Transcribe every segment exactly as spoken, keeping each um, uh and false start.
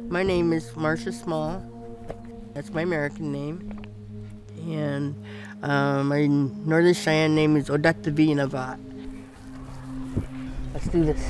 My name is Marcia Small. That's my American name. And uh, my Northern Cheyenne name is Odette V. Navat. Let's do this.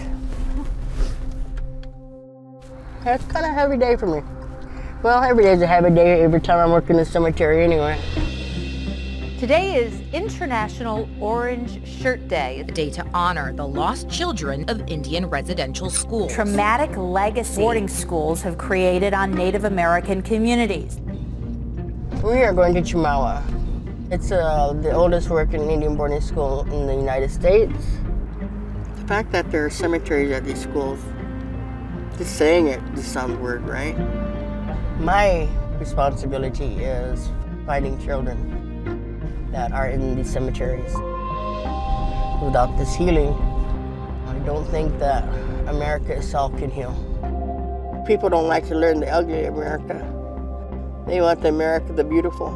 It's kind of a heavy day for me. Well, every day's a heavy day every time I'm working in the cemetery anyway. Today is International Orange Shirt Day, a day to honor the lost children of Indian residential schools. Traumatic legacy boarding schools have created on Native American communities. We are going to Chemawa. It's uh, the oldest working Indian boarding school in the United States. The fact that there are cemeteries at these schools, just saying it just sounds weird, right? My responsibility is finding children that are in these cemeteries. Without this healing, I don't think that America itself can heal. People don't like to learn the ugly America. They want the America, the beautiful.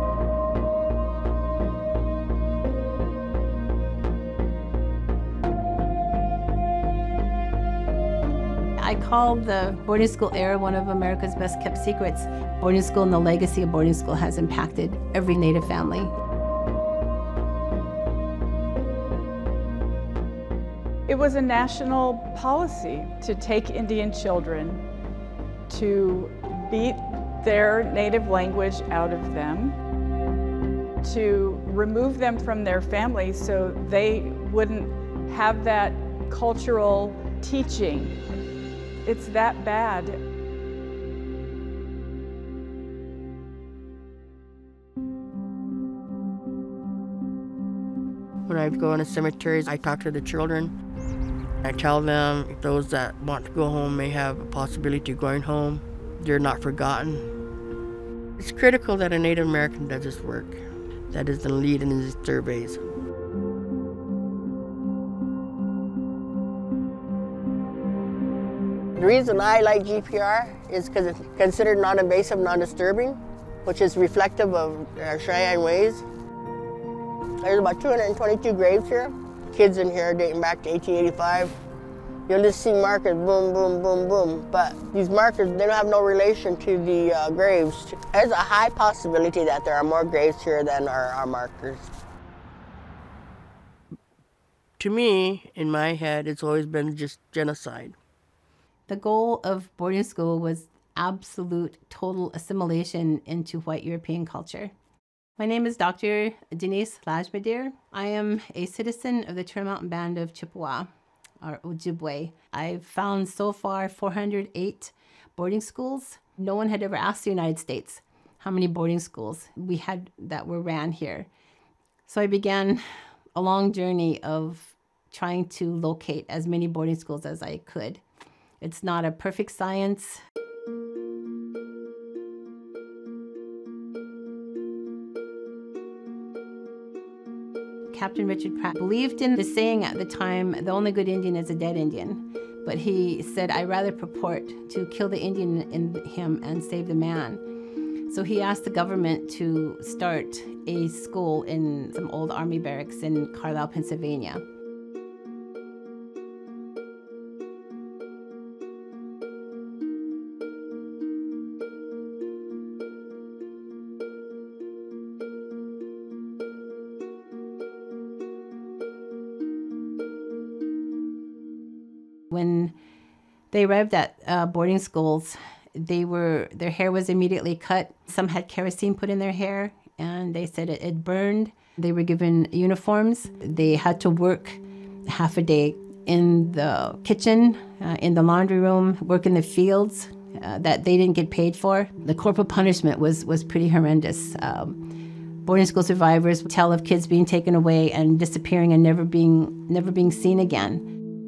I call the boarding school era one of America's best kept secrets. Boarding school and the legacy of boarding school has impacted every Native family. It was a national policy to take Indian children, to beat their native language out of them, to remove them from their families so they wouldn't have that cultural teaching. It's that bad. When I go into cemeteries, I talk to the children. I tell them those that want to go home may have a possibility of going home. They're not forgotten. It's critical that a Native American does this work, that is the lead in these surveys. The reason I like G P R is because it's considered non-invasive, non-disturbing, which is reflective of our Cheyenne ways. There's about two hundred twenty-two graves here. Kids in here dating back to eighteen eighty-five. You'll just see markers, boom, boom, boom, boom. But these markers, they don't have no relation to the uh, graves. There's a high possibility that there are more graves here than are our markers. To me, in my head, it's always been just genocide. The goal of boarding school was absolute, total assimilation into white European culture. My name is Doctor Denise Lajmadir. I am a citizen of the Turtle Mountain Band of Chippewa, or Ojibwe. I've found so far four hundred eight boarding schools. No one had ever asked the United States how many boarding schools we had that were ran here. So I began a long journey of trying to locate as many boarding schools as I could. It's not a perfect science. Captain Richard Pratt believed in the saying at the time, the only good Indian is a dead Indian. But he said, I rather purport to kill the Indian in him and save the man. So he asked the government to start a school in some old army barracks in Carlisle, Pennsylvania. When they arrived at uh, boarding schools, they were their hair was immediately cut. Some had kerosene put in their hair, and they said it, it burned. They were given uniforms. They had to work half a day in the kitchen, uh, in the laundry room, work in the fields uh, that they didn't get paid for. The corporal punishment was was pretty horrendous. Um, boarding school survivors tell of kids being taken away and disappearing and never being never being seen again.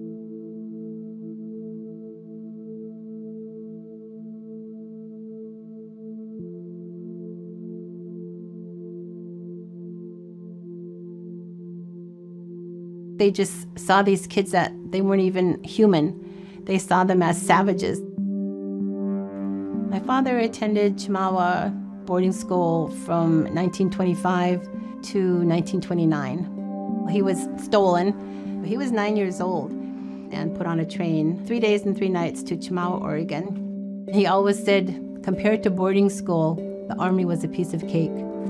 They just saw these kids that they weren't even human. They saw them as savages. My father attended Chemawa boarding school from nineteen twenty-five to nineteen twenty-nine. He was stolen. He was nine years old and put on a train three days and three nights to Chemawa, Oregon. He always said, compared to boarding school, the army was a piece of cake.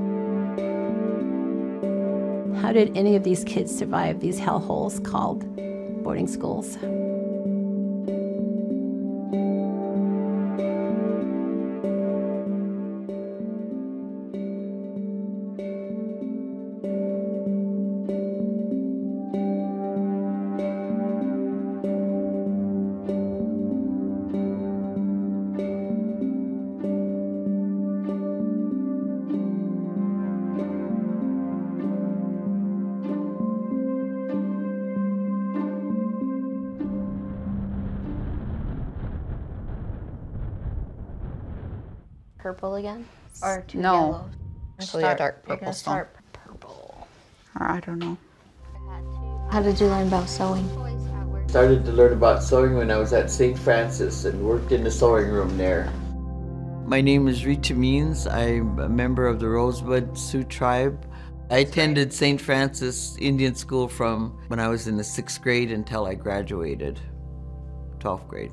How did any of these kids survive these hellholes called boarding schools? Purple again? Or two No. yellows? Actually a dark You're purple gonna stone. start purple. Or I don't know. How did you learn about sewing? Started to learn about sewing when I was at Saint Francis and worked in the sewing room there. My name is Rita Means. I'm a member of the Rosebud Sioux tribe. I attended Saint Francis Indian School from when I was in the sixth grade until I graduated, twelfth grade.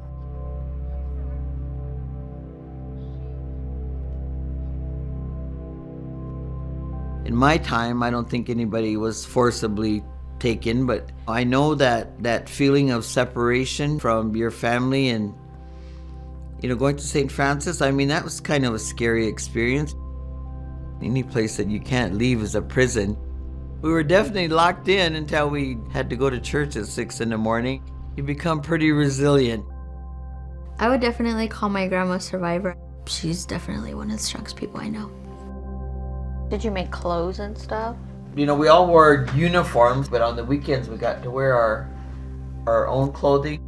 In my time, I don't think anybody was forcibly taken, but I know that that feeling of separation from your family and, you know, going to Saint Francis, I mean, that was kind of a scary experience. Any place that you can't leave is a prison. We were definitely locked in until we had to go to church at six in the morning. You become pretty resilient. I would definitely call my grandma a survivor. She's definitely one of the strongest people I know. Did you make clothes and stuff? You know, we all wore uniforms, but on the weekends we got to wear our, our own clothing.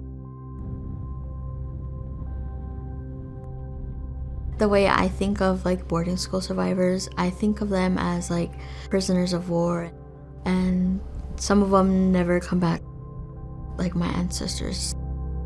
The way I think of like boarding school survivors, I think of them as like prisoners of war, and some of them never come back, like my ancestors.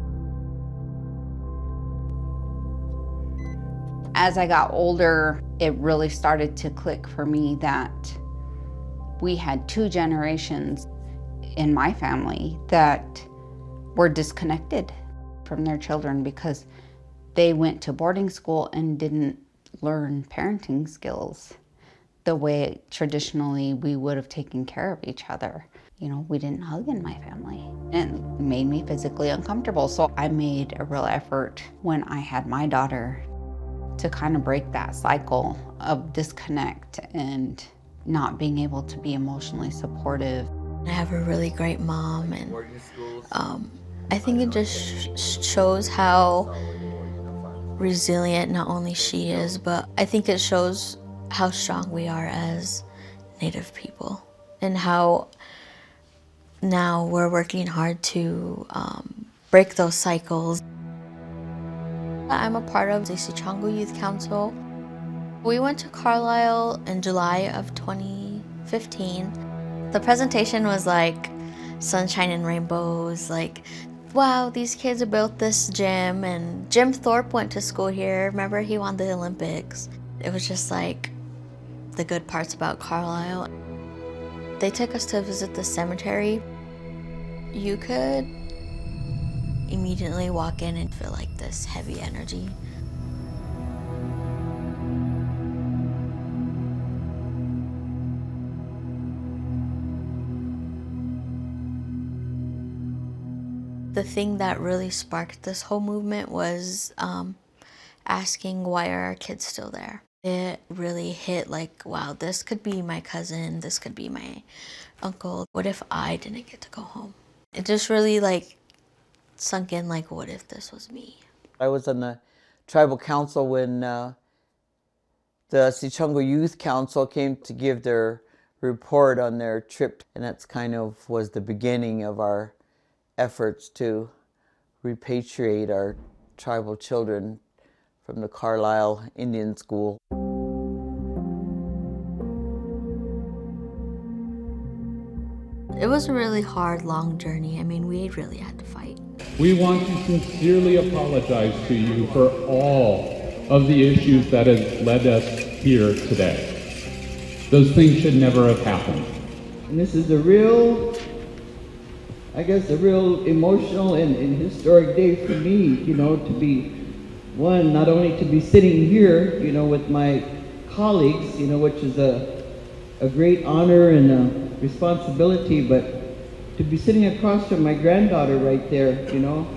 As I got older, it really started to click for me that we had two generations in my family that were disconnected from their children because they went to boarding school and didn't learn parenting skills the way traditionally we would have taken care of each other. You know, we didn't hug in my family, and it made me physically uncomfortable. So I made a real effort when I had my daughter to kind of break that cycle of disconnect and not being able to be emotionally supportive. I have a really great mom, and um, I think it just sh shows how resilient not only she is, but I think it shows how strong we are as Native people, and how now we're working hard to um, break those cycles. I'm a part of the Sichango Youth Council. We went to Carlisle in July of twenty fifteen. The presentation was like sunshine and rainbows, like, wow, these kids built this gym, and Jim Thorpe went to school here. Remember, he won the Olympics. It was just like the good parts about Carlisle. They took us to visit the cemetery. You could immediately walk in and feel like this heavy energy. The thing that really sparked this whole movement was um, asking, why are our kids still there? It really hit like, wow, this could be my cousin, this could be my uncle. What if I didn't get to go home? It just really like sunk in, like, what if this was me? I was on the tribal council when uh, the Sichango Youth Council came to give their report on their trip, and that's kind of was the beginning of our efforts to repatriate our tribal children from the Carlisle Indian School. It was a really hard, long journey. I mean, we really had to fight. We want to sincerely apologize to you for all of the issues that have led us here today. Those things should never have happened. And this is a real, I guess, a real emotional and, and historic day for me, you know, to be one, not only to be sitting here, you know, with my colleagues, you know, which is a, a great honor and a responsibility, but to be sitting across from my granddaughter right there, you know.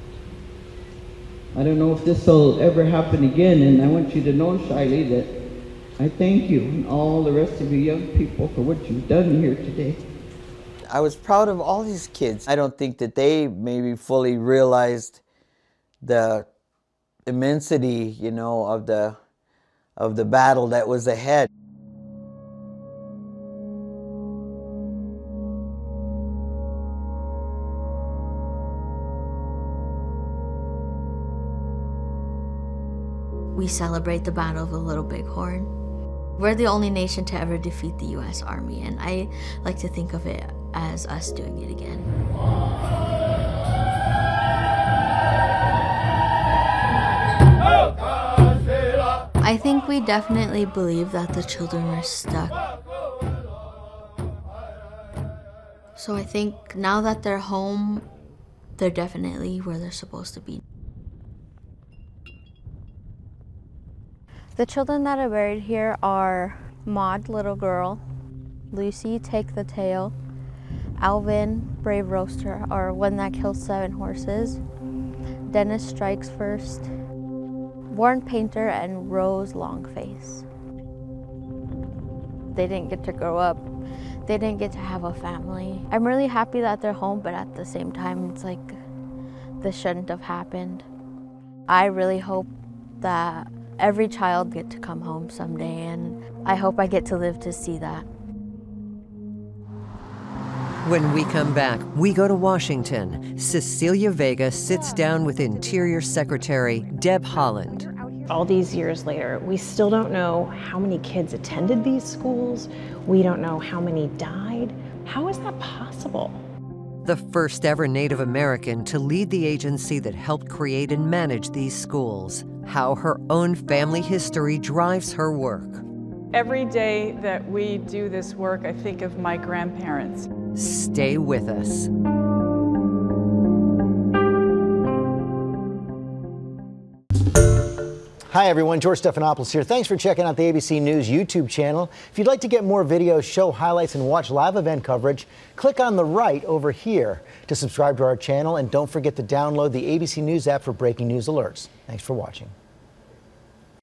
I don't know if this will ever happen again, and I want you to know, Shiley, that I thank you and all the rest of you young people for what you've done here today. I was proud of all these kids. I don't think that they maybe fully realized the immensity, you know, of the of the battle that was ahead. We celebrate the Battle of the Little Bighorn. We're the only nation to ever defeat the U S Army, and I like to think of it as us doing it again. I think we definitely believe that the children were stuck. So I think now that they're home, they're definitely where they're supposed to be. The children that are buried here are Maud, little girl, Lucy, Take the Tail, Alvin, Brave Roaster, or one that kills seven horses, Dennis Strikes First, Warren Painter, and Rose Longface. They didn't get to grow up. They didn't get to have a family. I'm really happy that they're home, but at the same time, it's like this shouldn't have happened. I really hope that every child gets to come home someday, and I hope I get to live to see that. When we come back, we go to Washington. Cecilia Vega sits down with Interior Secretary Deb Haaland. All these years later, we still don't know how many kids attended these schools. We don't know how many died. How is that possible? The first ever Native American to lead the agency that helped create and manage these schools. How her own family history drives her work. Every day that we do this work, I think of my grandparents. Stay with us. Hi everyone, George Stephanopoulos here. Thanks for checking out the A B C News YouTube channel. If you'd like to get more videos, show highlights, and watch live event coverage, click on the right over here to subscribe to our channel, and don't forget to download the A B C News app for breaking news alerts. Thanks for watching.